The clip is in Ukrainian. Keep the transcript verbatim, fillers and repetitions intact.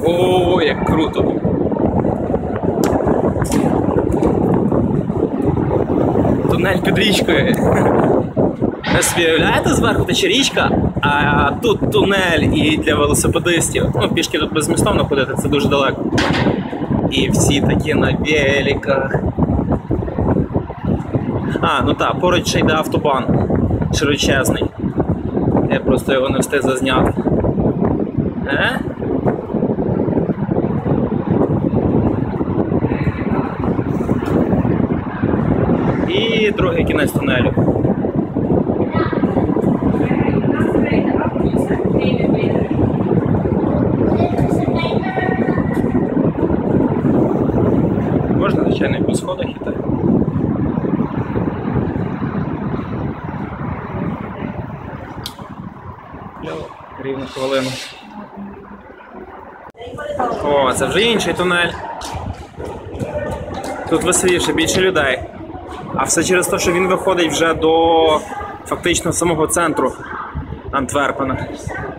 О, як круто! Тунель під річкою. Ви собі уявляєте, зверху тече річка, а тут тунель і для велосипедистів. Ну, пішки тут беззмістовно ходити, це дуже далеко. І всі такі на великах. А, ну так, поруч ще йде автобан. Широчезний. Я просто його не встиг зазняти. Е? І другий кінець тунелю. Можна, звичайно, і по сходах іти. Рівно хвилину. О, це вже інший тунель. Тут веселіше, більше людей. А все через те, що він виходить вже до фактично самого центру Антверпена.